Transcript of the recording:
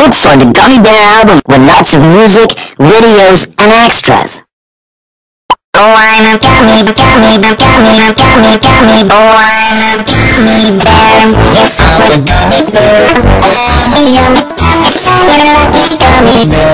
Look for the Gummy Bear album with lots of music, videos, and extras. Oh, I'm a gummy, gummy, gummy, gummy, gummy. Oh, I'm a gummy bear. Yes, I'm a gummy bear. Oh, I'm a gummy, gummy, gummy bear.